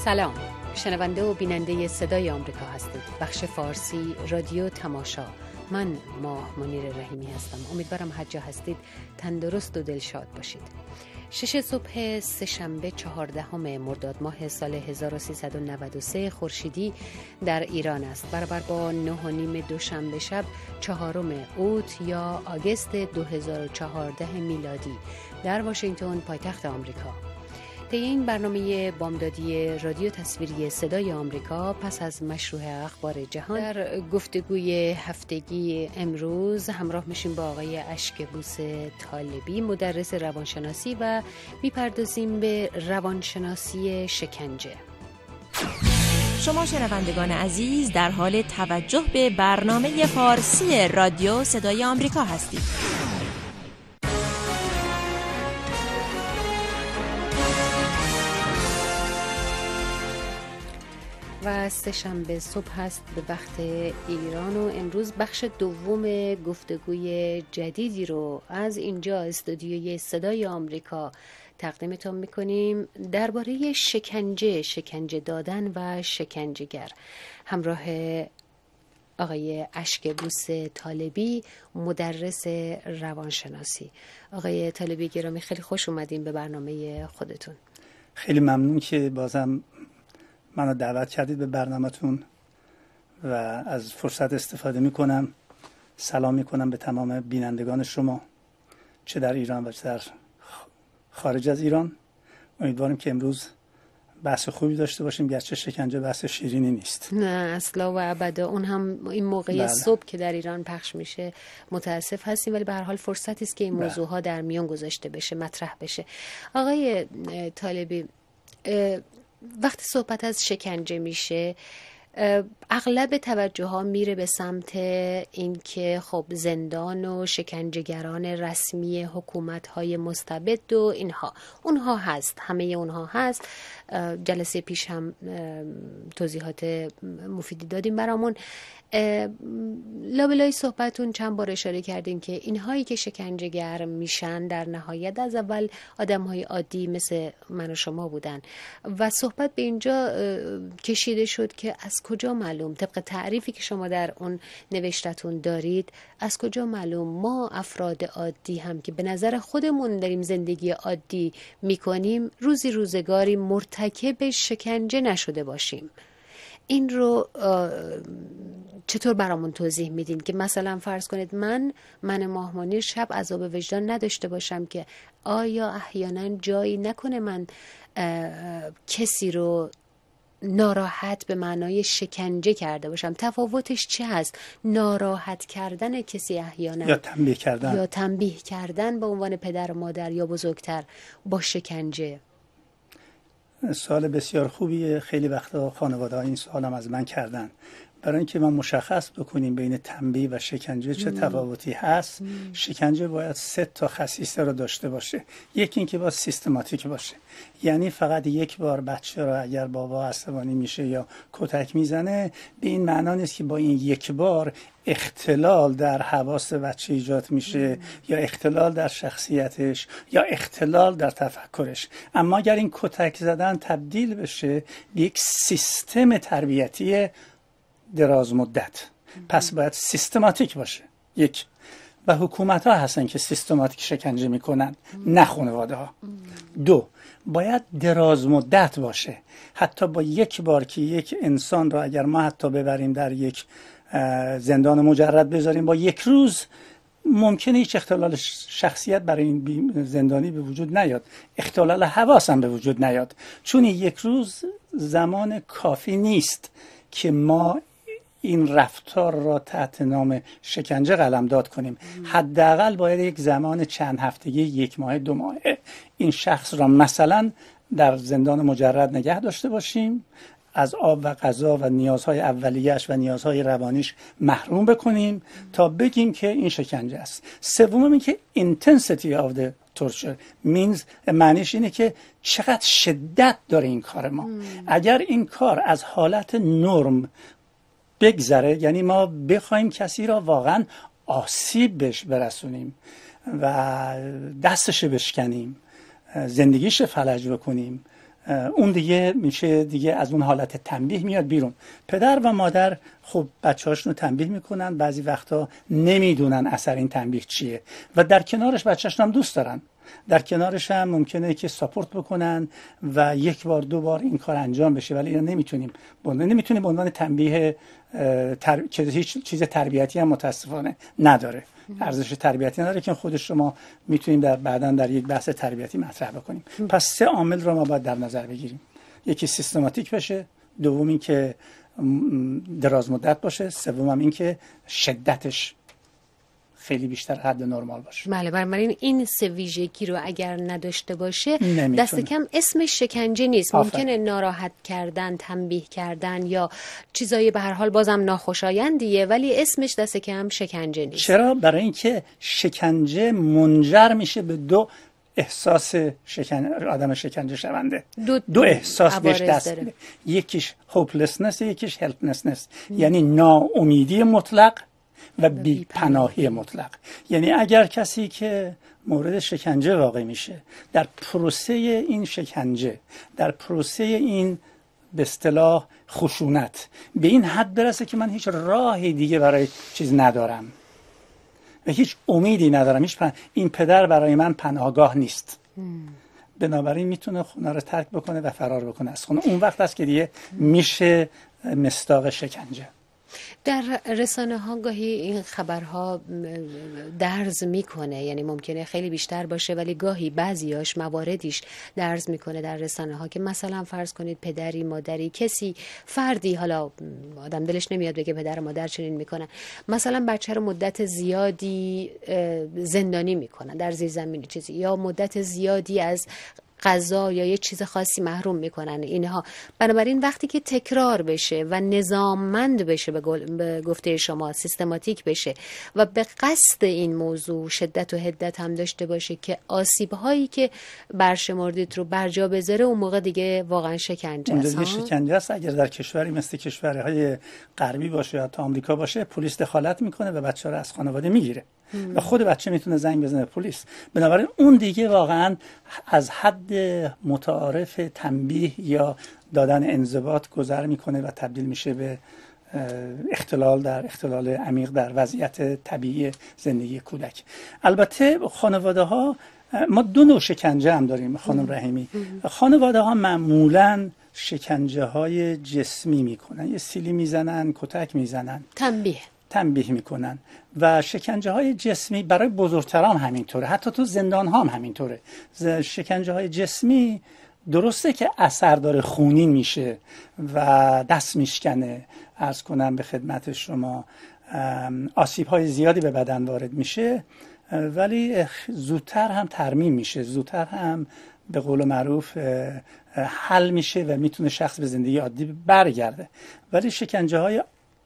سلام، شنونده و بیننده صدای آمریکا هستید. بخش فارسی رادیو تماشا. من ماه منیر رحیمی هستم. امیدوارم هر جا هستید تندرست و دلشاد باشید. 6 صبح سه‌شنبه 14 مرداد ماه سال 1393 خورشیدی در ایران است، برابر با 9:30 دوشنبه شب 4 اوت یا آگوست 2014 میلادی در واشنگتن، پایتخت آمریکا. طی این برنامه بامدادی رادیو تصویری صدای آمریکا پس از مشروع اخبار جهان در گفتگوی هفتگی امروز همراه میشیم با آقای اشکبوس طالبی، مدرس روانشناسی، و میپردازیم به روانشناسی شکنجه. شما شنوندگان عزیز در حال توجه به برنامه فارسی رادیو صدای آمریکا هستید. و سه‌شنبه صبح هست به وقت ایران و امروز بخش دوم گفتگوی جدیدی رو از اینجا استودیوی صدای آمریکا تقدیمتون میکنیم درباره شکنجه دادن و شکنجهگر، همراه آقای اشکبوس طالبی، مدرس روانشناسی. آقای طالبی گرامی، خیلی خوش اومدین به برنامه خودتون. خیلی ممنون که بازم منو دعوت کردید به برنامه‌تون و از فرصت استفاده میکنم. سلام میکنم به تمام بینندگان شما، چه در ایران و چه در خارج از ایران. امیدوارم که امروز بحث خوبی داشته باشیم، گرچه شکنجه بحث شیرینی نیست. نه اصلا و ابدا. اون هم این موقع صبح که در ایران پخش میشه متاسف هستیم، ولی به هر حال فرصتی است که این موضوعها در میان گذاشته بشه، مطرح بشه. آقای طالبی، وقتی صحبت از شکنجه میشه اغلب توجه ها میره به سمت اینکه خب زندان و شکنجهگران رسمی حکومت های مستبد و اونها هست، همه اونها هست. جلسه پیش هم توضیحات مفیدی دادیم برامون. لابلای صحبتون چند بار اشاره کردین که اینهایی که شکنجهگر میشن در نهایت از اول آدمهای عادی مثل من و شما بودن و صحبت به اینجا کشیده شد که از کجا معلوم، طبق تعریفی که شما در اون نوشتتون دارید، از کجا معلوم ما افراد عادی هم که به نظر خودمون داریم زندگی عادی میکنیم روزی روزگاری مرتکب شکنجه نشده باشیم؟ این رو چطور برامون توضیح میدین که مثلا فرض کنید من ماه منیر شب عذاب وجدان نداشته باشم که آیا احیانا جایی نکنه من کسی رو ناراحت به معنای شکنجه کرده باشم؟ تفاوتش چه هست؟ ناراحت کردن کسی احیانا یا تنبیه کردن به عنوان پدر و مادر یا بزرگتر با شکنجه. سوال بسیار خوبیه. خیلی وقتا خانواده ها این سوال هم از من کردن. برای اینکه ما مشخص بکنیم بین تنبیه و شکنجه چه تفاوتی هست، شکنجه باید 3 خصیصه رو داشته باشه. یکی این که باید سیستماتیک باشه، یعنی فقط یک بار بچه رو اگر بابا عصبانی میشه یا کتک میزنه به این معنا نیست که با این یک بار اختلال در حواس بچه ایجاد میشه یا اختلال در شخصیتش یا اختلال در تفکرش. اما اگر این کتک زدن تبدیل بشه به یک سیستم تربیتی دراز مدت، پس باید سیستماتیک باشه. یک، و حکومت ها هستن که سیستماتیک شکنجه میکنن، نه خانواده ها. 2، باید دراز مدت باشه. حتی با یک بار که یک انسان را اگر ما حتی ببریم در یک زندان مجرد بذاریم، با یک روز ممکنه هیچ اختلال شخصیت برای این زندانی به وجود نیاد، اختلال حواس هم به وجود نیاد، چون یک روز زمان کافی نیست که ما این رفتار را تحت نام شکنجه قلمداد کنیم. حداقل باید یک زمان چند هفتگی، 1 ماه، 2 ماهه این شخص را مثلا در زندان مجرد نگه داشته باشیم، از آب و غذا و نیازهای اولیه‌اش و نیازهای روانیش محروم بکنیم تا بگیم که این شکنجه است. سوم این که intensity of the torture means، معنیش اینه که چقدر شدت داره این کار ما. اگر این کار از حالت نرم بگذره، یعنی ما بخوایم کسی را واقعا آسیب بهش برسونیم و دستش بشکنیم، زندگیش فلج بکنیم، اون دیگه میشه دیگه از اون حالت تنبیه میاد بیرون. پدر و مادر خب بچه‌هاشون رو تنبیه میکنن، بعضی وقتا نمیدونن اثر این تنبیه چیه و در کنارش بچه‌شون هم دوست دارن، در کنارش هم ممکنه که ساپورت بکنن و یک بار دو بار این کار انجام بشه، ولی اینا نمیتونیم به عنوان تنبیه که هیچ چیز تربیتی هم متاسفانه نداره، ارزش تربیتی نداره که خود شما میتونیم بعداً در یک بحث تربیتی مطرح بکنیم. پس 3 عامل رو ما باید در نظر بگیریم: یکی سیستماتیک باشه، دوم این که دراز مدت باشه، سوم این که شدتش خیلی بیشتر حد نرمال باشه. بله، بنابراین این 3 ویژگی رو اگر نداشته باشه نمیتونه. دست کم اسمش شکنجه نیست. ممکنه ناراحت کردن، تنبیه کردن یا چیزایی به هر حال بازم ناخوشایندیه، ولی اسمش دست کم شکنجه نیست. چرا؟ برای اینکه شکنجه منجر میشه به 2 احساس آدم شکنجه شونده. دو احساس بهش دست میده. یکیش هوپلسنس، یکیش هلپلسنس، یعنی ناامیدی مطلق و بی‌پناهی مطلق. یعنی اگر کسی که مورد شکنجه واقع میشه در پروسه این شکنجه، در پروسه این به اصطلاح خشونت به این حد برسه که من هیچ راهی دیگه برای چیز ندارم و هیچ امیدی ندارم، این پدر برای من پناهگاه نیست، بنابراین میتونه خونه رو ترک بکنه و فرار بکنه از خونه. اون وقت است که دیگه میشه مصداق شکنجه. در رسانه ها گاهی این خبرها درز میکنه، یعنی ممکنه خیلی بیشتر باشه ولی گاهی بعضیاش مواردیش درز میکنه در رسانه ها که مثلا فرض کنید پدری، مادری، کسی، فردی، حالا آدم دلش نمیاد بگه پدر و مادر چنین میکنن، مثلا بچه رو مدت زیادی زندانی میکنن در زیرزمینی چیزی، یا مدت زیادی از غذا یا یه چیز خاصی محروم میکنن اینها. بنابراین وقتی که تکرار بشه و نظاممند بشه، به گفته شما سیستماتیک بشه و به قصد این موضوع شدت و حدت هم داشته باشه که آسیب‌هایی که برشمردید رو برجا بذاره، اون موقع دیگه واقعا شکنجه است. اون شکنجه است. اگر در کشوری مثل کشورهای غربی باشه یا تا آمریکا باشه، پلیس دخالت میکنه و بچه رو از خانواده میگیره و خود بچه میتونه زنگ بزنه به پلیس. بنابراین اون دیگه واقعا از حد متعارف تنبیه یا دادن انضباط گذر میکنه و تبدیل میشه به اختلال عمیق در وضعیت طبیعی زندگی کودک. البته خانواده ها، ما 2 نوع شکنجه هم داریم خانم رحیمی. خانواده ها معمولاً شکنجه های جسمی میکنن، یه سیلی میزنن، کتک میزنن، تنبیه میکنن و شکنجه های جسمی برای بزرگترام همینطوره، حتی تو زندان ها هم همینطوره. شکنجه های جسمی درسته که اثر داره، خونین میشه و دست میشکنه، عرض کنم به خدمت شما آسیب های زیادی به بدن وارد میشه، ولی زودتر هم ترمیم میشه، زودتر هم به قول معروف حل میشه و میتونه شخص به زندگی عادی برگرده. ولی شکنجه های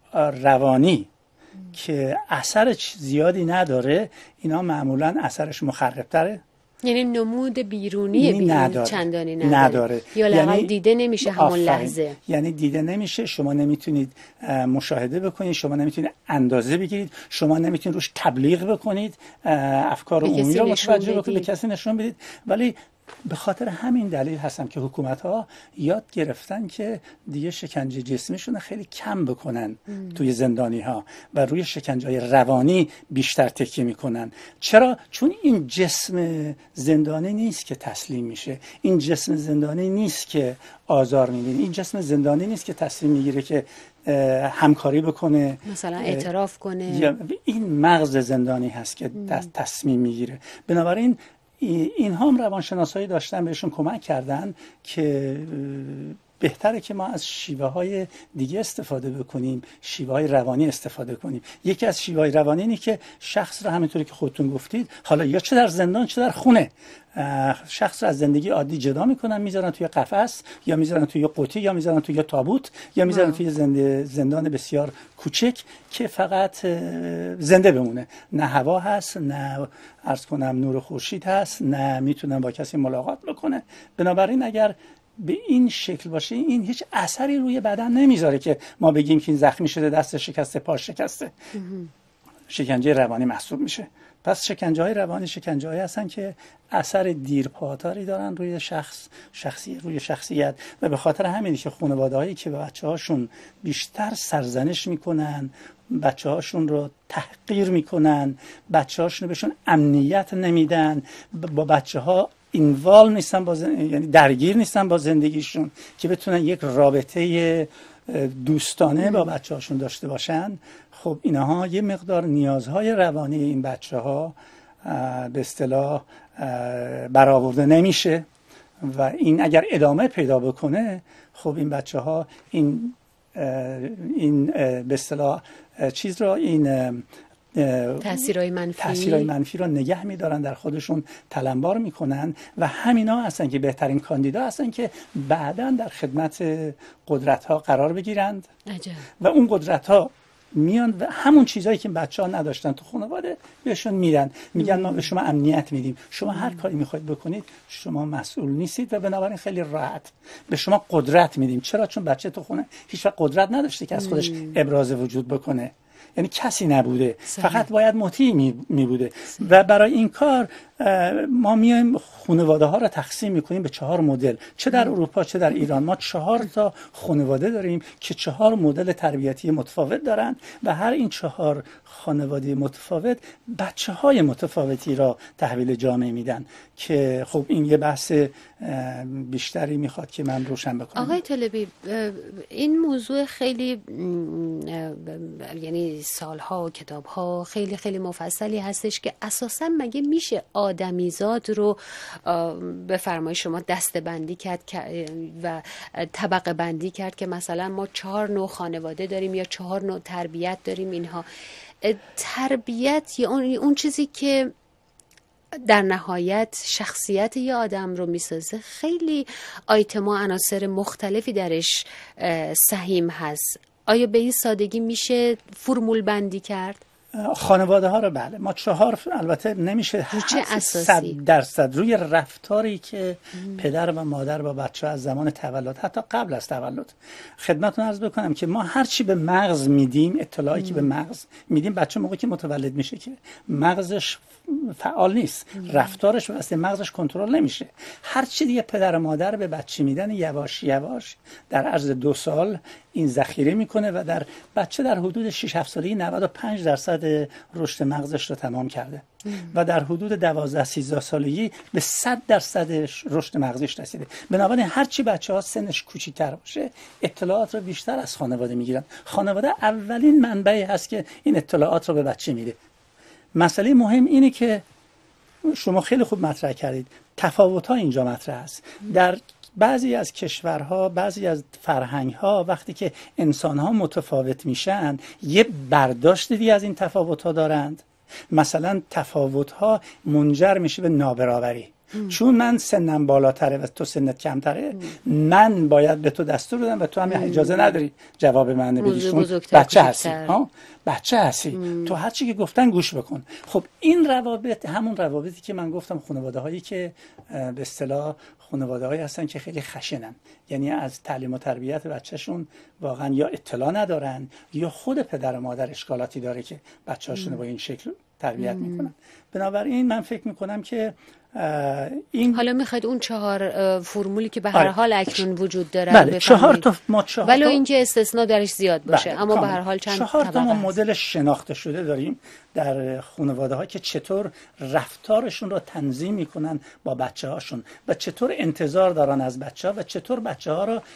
روانی که اثر زیادی نداره، اینا معمولا اثرش مخربتره، یعنی نمود بیرونی چندانی نداره. یا یعنی دیده نمیشه همون لحظه، یعنی دیده نمیشه، شما نمیتونید مشاهده بکنید، شما نمیتونید اندازه بگیرید، شما نمیتونید روش تبلیغ بکنید، افکار عمومی رو متوجه بکنید، به کسی نشون بدید. ولی به خاطر همین دلیل هستم که حکومت‌ها یاد گرفتن که دیگه شکنجه جسمیشون خیلی کم بکنن توی زندانی‌ها و روی شکنجه‌های روانی بیشتر تکیه میکنن. چرا؟ چون این جسم زندانی نیست که تسلیم میشه، این جسم زندانی نیست که آزار می‌بینه، این جسم زندانی نیست که تصمیم میگیره که همکاری بکنه، مثلا اعتراف کنه. این مغز زندانی هست که تصمیم میگیره. بنابراین اینها هم روانشناسایی داشتن، بهشون کمک کردن که بهتره که ما از شیوه های دیگه استفاده بکنیم، شیوه های روانی استفاده کنیم. یکی از شیوه های روانی اینه که شخص رو همینطوری که خودتون گفتید، حالا یا چه در زندان چه در خونه، شخص رو از زندگی عادی جدا میکنن، میذارن توی قفس یا میذارن توی قوطی یا میذارن توی تابوت یا میذارن توی زندان بسیار کوچک که فقط زنده بمونه، نه هوا هست، نه عرض کنم نور خورشید هست، نه میتونن با کسی ملاقات بکنه. بنابراین اگر به این شکل باشه، این هیچ اثری روی بدن نمیذاره که ما بگیم که این زخمی شده، دست شکسته، پا شکسته. شکنجه روانی محسوب میشه. پس شکنجه‌های روانی شکنجه‌هایی هستن که اثر دیرپاتاری دارن روی روی شخصیت و به خاطر همینه که خانواده‌هایی که به بچه‌هاشون بیشتر سرزنش میکنن، بچه‌هاشون رو تحقیر میکنن، بچه‌هاشون رو بهشون امنیت نمیدن، با بچه‌ها اینوالو نیستن یعنی درگیر نیستن با زندگیشون که بتونن یک رابطه دوستانه با بچه‌هاشون داشته باشن. خب اینها یه مقدار نیازهای روانی این بچه‌ها به اصطلاح برآورده نمیشه و این اگر ادامه پیدا بکنه، خب این بچه‌ها این به اصطلاح چیز را این تأثیرهای منفی را نگه می‌دارن، در خودشون تلمبار میکنن و همینا هستن که بهترین کاندیدا هستن که بعداً در خدمت قدرت‌ها قرار بگیرند. عجب. و اون قدرت‌ها میان و همون چیزایی که بچه‌ها نداشتن تو خانواده بهشون میدن، میگن ما به شما امنیت میدیم، شما هر کاری میخواید بکنید، شما مسئول نیستید و بنابراین خیلی راحت به شما قدرت میدیم. چرا؟ چون بچه تو خونه هیچ وقت قدرت نداشته که از خودش ابراز وجود بکنه، یعنی کسی نبوده، فقط باید مطیع می بوده. و برای این کار ما میایم خانواده ها را تقسیم میکنیم به 4 مدل. چه در اروپا چه در ایران ما 4 تا خانواده داریم که 4 مدل تربیتی متفاوت دارن و هر این 4 خانواده متفاوت بچه های متفاوتی را تحویل جامعه میدن که خب این یه بحث بیشتری میخواد که من روشن بکنم. آقای طالبی، این موضوع خیلی یعنی سالها و کتابها خیلی خیلی مفصلی هستش که اساسا مگه میشه آدمیزاد رو به فرمای شما دسته بندی کرد و طبقه بندی کرد که مثلا ما 4 نوع خانواده داریم یا 4 نوع تربیت داریم؟ اینها تربیت یا اون چیزی که در نهایت شخصیت یه آدم رو میسازه خیلی آیتما عناصر مختلفی درش سهیم هست. آیا به این سادگی میشه فرمول بندی کرد؟ خانواده ها رو بله ما 4 البته نمیشه 100% روی رفتاری که پدر و مادر با بچه از زمان تولد حتی قبل از تولد. خدمتتون عرض بکنم که ما هر چی به مغز میدیم، اطلاعی که به مغز میدیم، بچه موقعی که متولد میشه که مغزش فعال نیست، رفتارش واسه مغزش کنترل نمیشه. هر چی دیگه پدر و مادر به بچه میدن یواش یواش در عرض 2 سال این ذخیره میکنه و در بچه در حدود 6-7 سالگی 95% رشد مغزش رو تمام کرده و در حدود 12-13 سالگی به 100% رشد مغزش رسیده. بنابراین هر چی بچه‌ها سنش کوچیک‌تر باشه اطلاعات رو بیشتر از خانواده میگیرن. خانواده اولین منبعی هست که این اطلاعات رو به بچه میده. مسئله مهم اینه که شما خیلی خوب مطرح کردید، تفاوت‌ها اینجا مطرح است. در بعضی از کشورها، بعضی از فرهنگ‌ها وقتی که انسان‌ها متفاوت میشن یه برداشت دیگه از این تفاوت‌ها دارند. مثلا تفاوت‌ها منجر میشه به نابرابری. چون من سنم بالاتره و تو سنت کمتره، من باید به تو دستور بدم و تو هم اجازه نداری جواب من بدی، چون بچه هستی. بچه هستی، تو هر چی که گفتن گوش بکن. خب این روابط همون روابطی که من گفتم، خانواده هایی که به اصطلاح خانواده هایی هستن که خیلی خشنن، یعنی از تعلیم و تربیت بچهشون واقعا یا اطلاع ندارن یا خود پدر و مادر اشکالاتی داره که بچه‌هاشون با این شکل تربیت میکنن. بنابراین من فکر میکنم که این حالا میخواید اون 4 فرمولی که به هر حال اکنون وجود داره بله 4 تا ولی اینکه استثناء درش زیاد باشه، بله. اما به هر حال چند 4 تا مدل شناخته شده داریم در خانواده ها که چطور رفتارشون رو تنظیم میکنن با بچه هاشون و چطور انتظار دارن از بچه ها و چطور بچه ها رو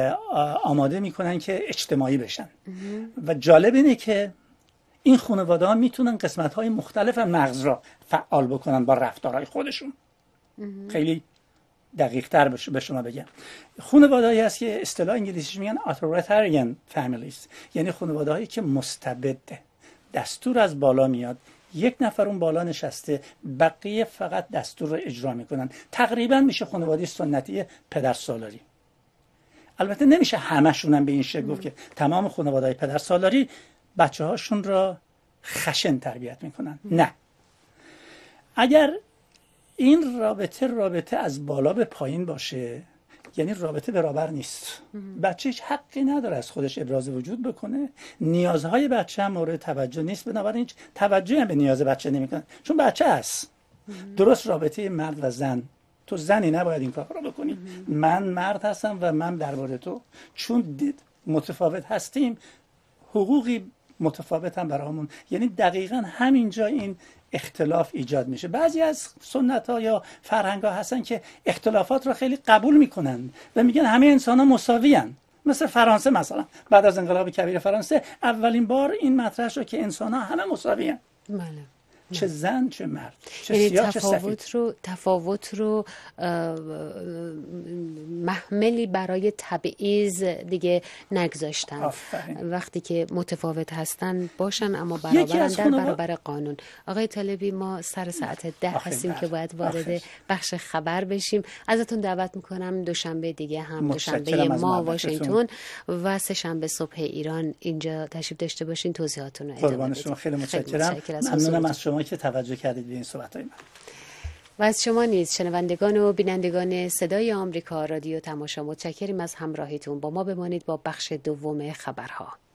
آماده میکنن که اجتماعی بشن. و جالب اینه که این خانواده ها میتونن قسمت های مختلف مغز را فعال بکنن با رفتارهای خودشون. خیلی دقیق تر به شما بگم، خانواده هایی هست که اصطلاح انگلیسیش میگن authoritarian families، یعنی خانواده هایی که مستبده، دستور از بالا میاد، یک نفر اون بالا نشسته، بقیه فقط دستور رو اجرا میکنن. تقریبا میشه خانواده سنتی پدر سالاری. البته نمیشه همشون هم به این شکل گفت که تمام خانواده های پدر سالاری بچه هاشون را خشن تربیت میکنن. نه، اگر این رابطه از بالا به پایین باشه، یعنی رابطه برابر نیست. بچه هیچ حقی نداره از خودش ابراز وجود بکنه، نیازهای بچه هم مورد توجه نیست، بنابراین هیچ توجهی هم به نیاز بچه نمیکنه، چون بچه هست. درست رابطه مرد و زن، تو زنی نباید این کار رو بکنی، من مرد هستم و من درباره تو چون متفاوت هستیم حقوقی متفاوت هم برامون، یعنی دقیقاً همینجا این اختلاف ایجاد میشه. بعضی از سنت ها یا فرهنگ ها هستن که اختلافات رو خیلی قبول میکنن و میگن همه انسان ها مساوی هن. مثل فرانسه مثلا، بعد از انقلاب کبیر فرانسه اولین بار این مطرح شد که انسان ها همه مساوی هن. چه زن چه مرد، چه سیاه چه سفید. تفاوت رو محملی برای تبعیض دیگه نگذاشتن. وقتی که متفاوت هستن باشن اما برابرن در برابر قانون. آقای طالبی، ما سر ساعت 10 هستیم که باید وارد بخش خبر بشیم. ازتون دعوت میکنم دوشنبه دیگه هم، دوشنبه ما واشنگتن و سه شنبه صبح ایران اینجا تشریف داشته باشین، توضیحاتون رو ادامه بدید. خیلی متشکرم. ممنونم از شما که توجه کردید به این صحبت‌های من. و از شما نیز شنوندگان و بینندگان صدای آمریکا رادیو تماشا متشکریم از همراهیتون. با ما بمانید با بخش دوم خبرها.